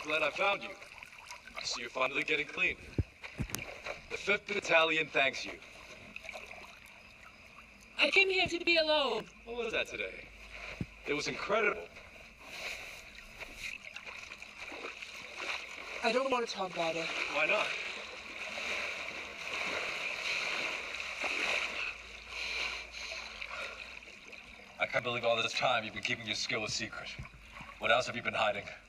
glad I found you. I see you're finally getting clean. The 5th Battalion thanks you. I came here to be alone. What was that today? It was incredible. I don't want to talk about it. Why not? I can't believe all this time you've been keeping your skill a secret. What else have you been hiding?